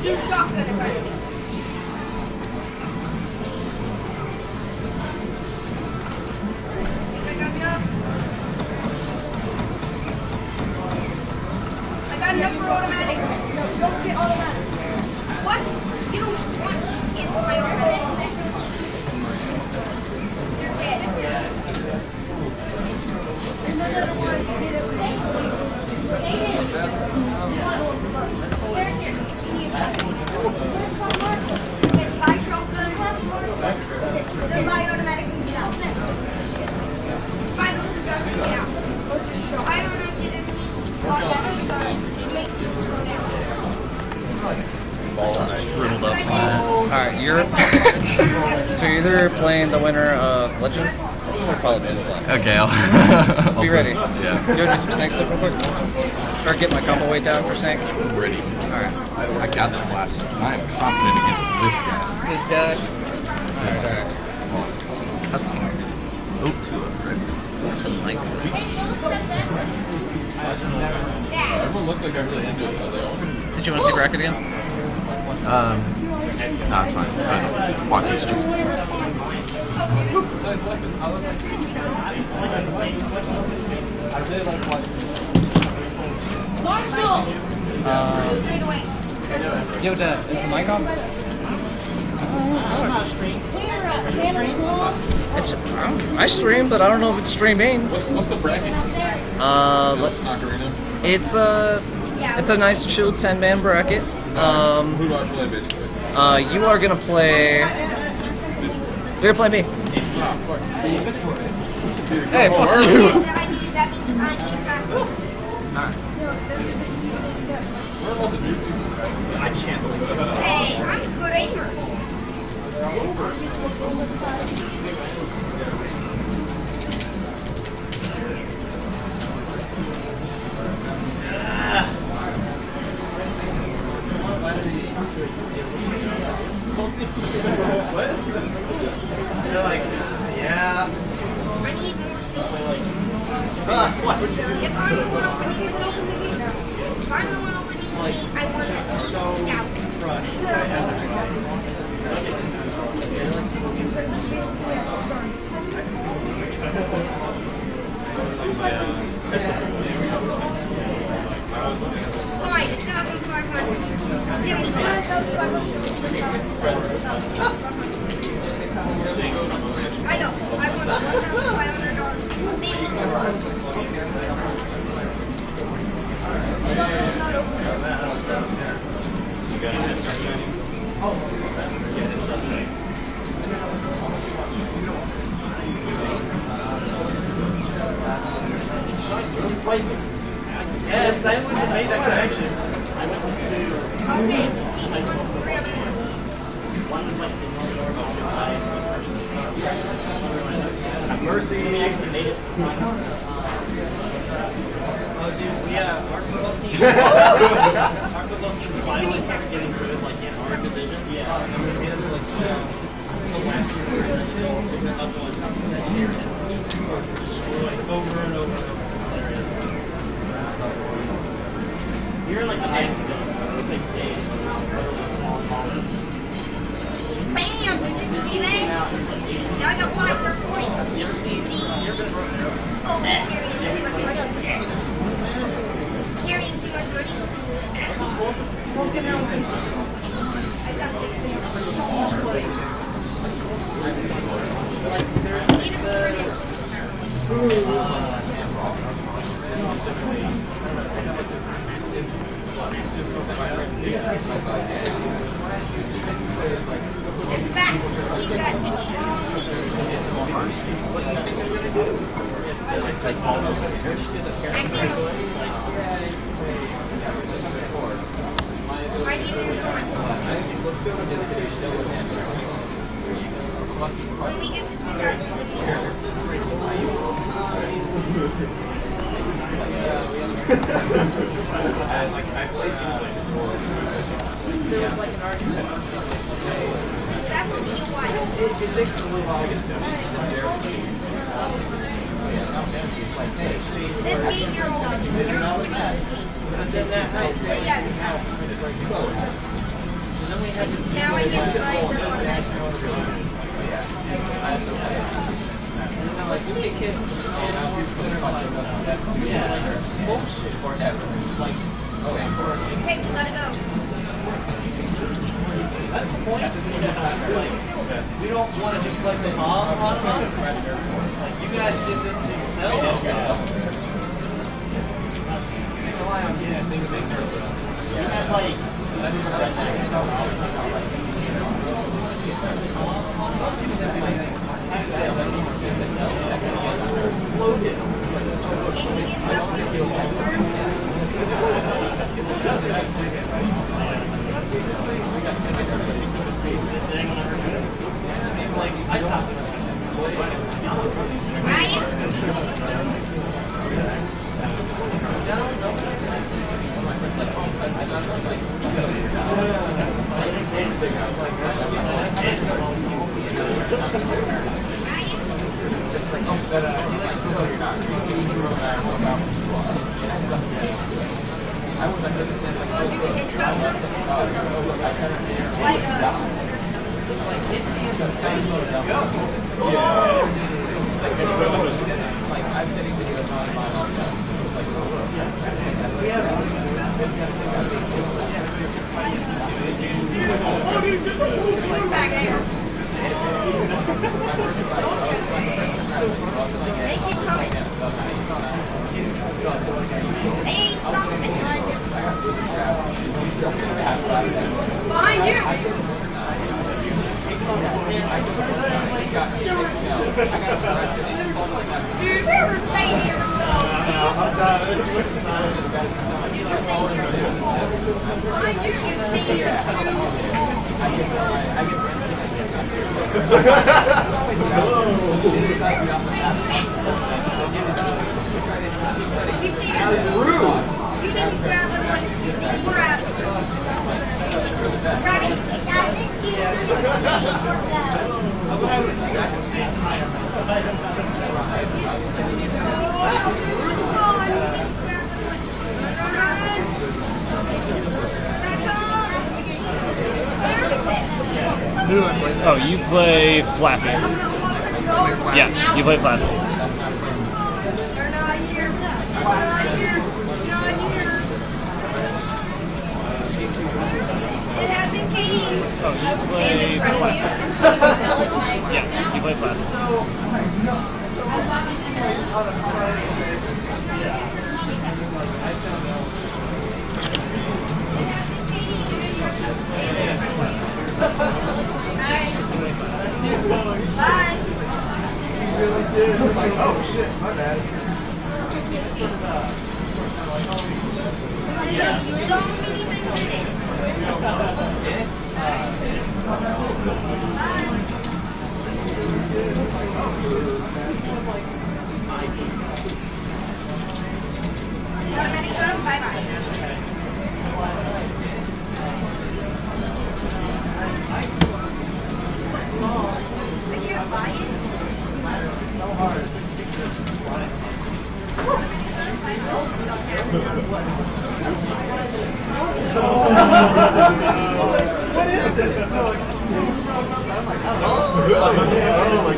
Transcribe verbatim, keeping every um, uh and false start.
do shotgun if I do. I got enough. I got enough for automatic. No, don't get automatic. What? You don't want me to get my automatic. You're dead. And then I don't want to get it with It's by shotgun. Then buy automatic and get out. Buy those shotguns and get out. Or just shot. I don't know, didn't automatic gun makes you slow down. Balls are shriveled up Right flat. Alright, you're so you're either playing the winner of Legend or probably the Flag. Okay, I'll Be ready. Yeah. You wanna do some snake stuff real quick? Or get my combo weight down for snake? Ready. Alright. I got the flash. I am confident against this guy. This guy. Alright, alright. Oh, two up, right? Likes it. Everyone looks like I really enjoyed it, though. Did you want to see bracket again? Um, no, it's fine. I was just watching stream. I really like watching. Uh, yo, Dad, is the mic on? It's, I'm, I stream, but I don't know if it's streaming. What's, what's the bracket? Uh, let, Ocarina? it's a, it's a nice chill ten man bracket. Um, Who do I play, basically? uh, you are gonna play. You're gonna play me. Hey, fuck you. I need, that means I need practice. We're all the new teams, right? I can't. Hey, I'm a good aimer. What? You're like, yeah. I need more Uh, what? If I'm the one opening the gate, if I'm the one opening the gate, I want to stick out. Fine, one thousand five hundred. Then we do I know. I want one thousand five hundred dollars. Maybe so. Yes, I would have made that connection. Okay, each one three of them. Have mercy. Oh, dude, yeah, our football team. Our football team finally started getting good, like in our division. Yeah, and we made it like playoffs. The last year we were up one that year and destroyed over and over and over. It's hilarious. You're in like the ninth game. It's like days. Bam! See that? Now I got five for forty. You ever seen? See? You ever been running around? Oh, that's carrying too much money. Carrying too much money. I got sixteen. So much money. Like, there's I need to return it. In fact, these guys can shoot Actually, I need an informant. When we get to two thousand, the people. There was like an argument. That will be why. It takes a little while. This gate you're opening. You're opening this gate. And then that night, But yeah, this house. then we had to Now I get to buy the one. and then like you get kids and yeah, like bullshit or like Okay, we gotta go. that's the point. Like we don't want to just blame the mob on us. Like you guys did this to yourselves. Yeah, things make sense. You had like like I stopped. Ryan? Like they keep coming. They ain't stopping. Behind you. You never stay here. You never stay here. Behind you, you stay here. You stay here. You didn't grab the money. You didn't grab it. Grab it. Oh, you play Flappy. Yeah, you play Flappy. They're not here. They're not here. They're not here. It hasn't came. Oh, you play Flappy. Yeah, you play Flappy. Bye. Really did. Like, oh shit, my bad. There's so many things in it. Bye bye. I can't buy it. So hard. What is this? Oh my god.